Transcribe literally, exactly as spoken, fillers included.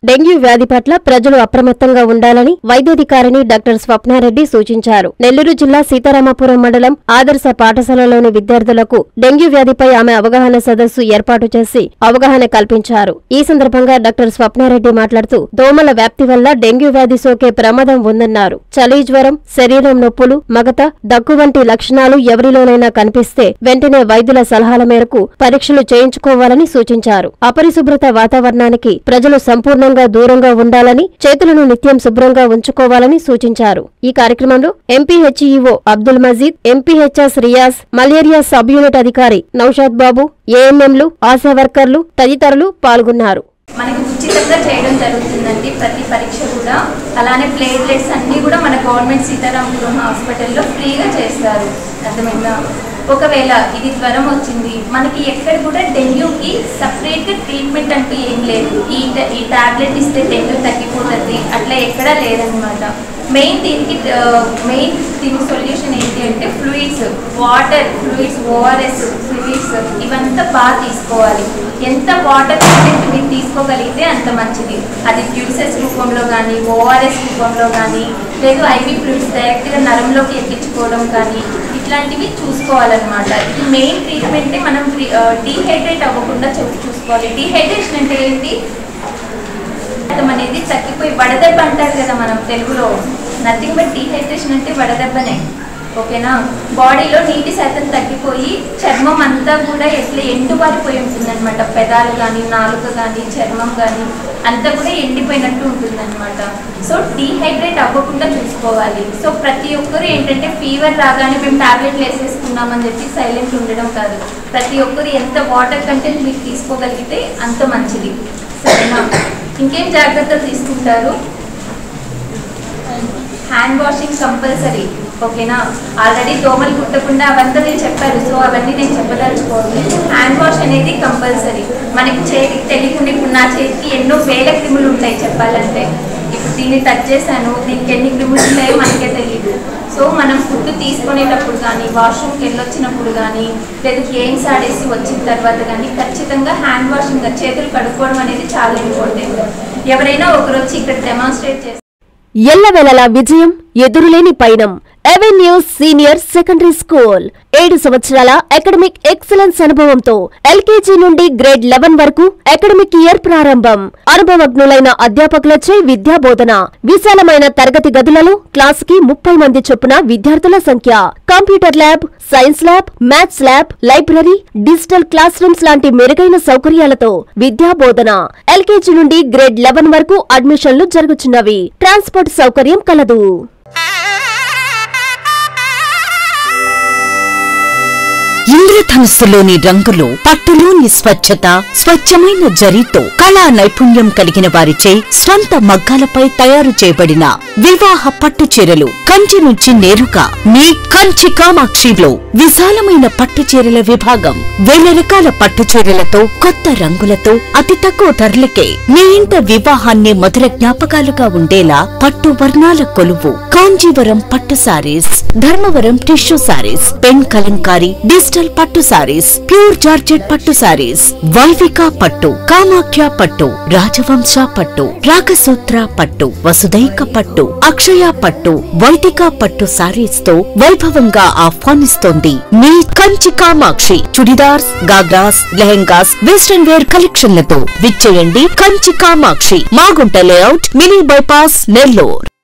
Dengue వ్యాధి పట్ల ప్రజలు అప్రమత్తంగా ఉండాలని వైద్యాధికారిని డాక్టర్ స్వప్నారెడ్డి సూచించారు. నెల్లూరు జిల్లా సీతారామపురం మండలం ఆదర్శ పాఠశాలలోని విద్యార్థులకు డెంగ్యూ వ్యాధిపై ఆమె అవగాహన సదస్సు ఏర్పాటు చేసి అవగాహన కల్పించారు. ఈ సందర్భంగా డాక్టర్ స్వప్నారెడ్డి మాట్లాడుతూ దోమల వ్యాప్తి వల్ల డెంగ్యూ వ్యాధి సోకే ప్రమాదం ఉందన్నారు. చలి, జ్వరం, శరీరం నొప్పులు, మగత, దగ్గు వంటి లక్షణాలు ఎవరిలోనైనా కనిపిస్తే వెంటనే వైద్యుల సలహాల మేరకు పరీక్షలు చేయించుకోవాలని సూచించారు. అపరిశుభ్రత వాతావరణానికి ప్రజలు సంపూర్ణంగా దూరంగా ఉండాలని, చేతులను నిత్యం శుభ్రంగా ఉంచుకోవాలని సూచించారు. ఈ కార్యక్రమంలో MPHEO Abdul Majeed, MPHS Riyaz, malaria sub unit అధికారి నౌషాద్ బాబు, ఏఎన్ఎంలు, ఆశా వర్కర్లు తదితరులు పాల్గొన్నారు. మనకి ఉచితంగా చేయడం జరుగుతుందండి ప్రతి పరీక్ష కూడా. అలానే ప్లేట్లెట్స్ అన్నీ కూడా మన గవర్నమెంట్ సీతారామపురం హాస్పిటల్లో ఫ్రీగా చేస్తారు. అర్థమైందా? ఒకవేళ ఇది జ్వరం వచ్చింది, మనకి ఎక్కడ కూడా డెంగ్యూకి సపరేట్గా ట్రీట్మెంట్ అంటూ ఏం లేదు. ఈ ఈ టాబ్లెట్ ఇస్తే డెంగ్యూ తగ్గిపోతుంది అట్లా ఎక్కడా లేదనమాట. మెయిన్ దీనికి మెయిన్ దీనికి సొల్యూషన్ ఏంటి అంటే fluids, water fluids, ORS fluids ఇవంతా బాగా తీసుకోవాలి. ఎంత వాటర్ కంటెంట్ మీరు తీసుకోగలిగితే అంత మంచిది. అది జ్యూసెస్ రూపంలో కానీ, ఓఆర్ఎస్ రూపంలో కానీ, లేదు ఐవీ ఫ్లూయిడ్స్ డైరెక్ట్గా నరంలోకి ఎక్కించుకోవడం కానీ ఇట్లాంటివి చూసుకోవాలన్నమాట. ఇది మెయిన్ ట్రీట్మెంటే. మనం డీహైడ్రేట్ అవ్వకుండా చూసుకోవాలి. డీహైడ్రేషన్ అంటే ఏంటి అనేది తగ్గిపోయి వడదెబ్బ అంటారు కదా మనం తెలుగులో. నథింగ్ బట్ డీహైడ్రేషన్ అంటే వడదెబ్బనే. ఓకేనా? బాడీలో నీటి శాతం తగ్గిపోయి చర్మం అంతా కూడా ఎట్లా ఎండుబారిపోయి ఉంటుందన్నమాట. పెదాలు కానీ, నాలుక కానీ, చర్మం కానీ అంతా కూడా ఎండిపోయినట్టు ఉంటుందన్నమాట. సో డీహైడ్రేట్ అవ్వకుండా చూసుకోవాలి. సో ప్రతి ఒక్కరు ఏంటంటే ఫీవర్ రాగానే మేము టాబ్లెట్లు వేసేసుకున్నామని చెప్పి సైలెంట్ ఉండడం కాదు. ప్రతి ఒక్కరు ఎంత వాటర్ కంటెంట్ మీరు తీసుకోగలిగితే అంత మంచిది. సరేనా? ఇంకేం జాగ్రత్తలు తీసుకుంటారు? Hand washing compulsory. ఓకేనా? ఆల్రెడీ దోమలు కుట్టకుండా అవంతా మీరు చెప్పారు. సో అవన్నీ నేను చెప్పదలుచుకోవాలి. హ్యాండ్ వాష్ అనేది కంపల్సరీ. మనకి చేతికి తెలియకుండా ఇప్పుడు నా చేతికి ఎన్నో వేల క్రిములు ఉంటాయి చెప్పాలంటే. ఇప్పుడు దీన్ని టచ్ చేశాను, దీనికి ఎన్ని క్రిములు ఉంటాయో మనకే తెలియదు. సో మనం ఫుడ్ తీసుకునేటప్పుడు కానీ, వాష్రూమ్కి వెళ్ళొచ్చినప్పుడు కానీ, లేదా గేమ్స్ ఆడేసి వచ్చిన తర్వాత కానీ ఖచ్చితంగా హ్యాండ్ వాషింగ్ చేతులు కడుక్కోవడం అనేది చాలా ఇంపార్టెంట్. ఎవరైనా ఒకరు వచ్చి ఇక్కడ డెమాన్స్ట్రేట్ చేస్తారు. ఎల్లవేళలా విజయం, ఎదురులేని పయనం. ఎవెన్యూస్ సీనియర్ సెకండరీ స్కూల్ ఏడు సంవత్సరాల అకాడమిక్ ఎక్సలెన్స్ అనుభవంతో ఎల్కేజీ నుండి గ్రేడ్ లెవెన్ వరకు అకాడమిక్ ఇయర్ ప్రారంభం. అనుభవజ్ఞులైన అధ్యాపకులచే విద్యా బోధన. విశాలమైన తరగతి గదులలో క్లాస్ కి ముప్పై మంది చొప్పున విద్యార్థుల సంఖ్య. Computer lab, science lab, maths lab, library, digital class rooms లాంటి మెరుగైన సౌకర్యాలతో విద్యా బోధన. ఎల్కేజీ నుండి గ్రేడ్ లెవెన్ వరకు అడ్మిషన్లు జరుగుతున్నవి. ట్రాన్స్పోర్ట్ సౌకర్యం కలదు. ఇంద్రధనుస్సులోని రంగులు, పట్టులోని స్వచ్ఛత, స్వచ్ఛమైన జరీతో కళా నైపుణ్యం కలిగిన వారిచే స్వంత మగ్గాలపై తయారు చేయబడిన వివాహ పట్టు చీరలు కంచి నుంచి నేరుగా మీ కంచి కామాక్షిలో విశాలమైన పట్టు చీరల విభాగం. వేల రకాల పట్టు చీరలతో, కొత్త రంగులతో, అతి తక్కువ ధరలకే మీ ఇంట వివాహాన్ని మధుర జ్ఞాపకాలుగా ఉండేలా పట్టు వర్ణాల కొలువు కాంజీవరం పట్టు saris, Dharmavaram tissue saris, pen Kalamkari, digital పట్టు సారీస్, ప్యూర్ జార్జెట్ పట్టు సారీస్, వైవిక పట్టు, కామాఖ్య పట్టు, రాజవంశ పట్టు, రాగసూత్ర పట్టు, వసుదైక పట్టు, అక్షయ పట్టు, వైదిక పట్టు సారీస్ తో వైభవంగా ఆహ్వానిస్తోంది మీ కంచి కామాక్షి. చుడిదార్స్, గాగ్రాస్, లెహెంగాస్, వెస్టర్న్ వేర్ కలెక్షన్లతో విచ్చేయండి Kanchi Kamakshi. Magunta layout, mini bypass, Nellore.